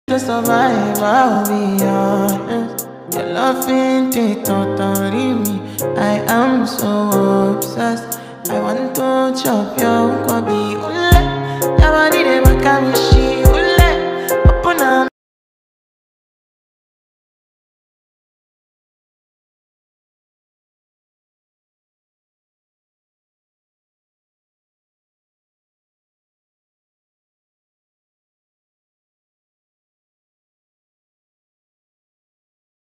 To survive, I'll be honest. Your love ain't it, totally me. I am so obsessed. I want to chop your kwabi. Your body, they make me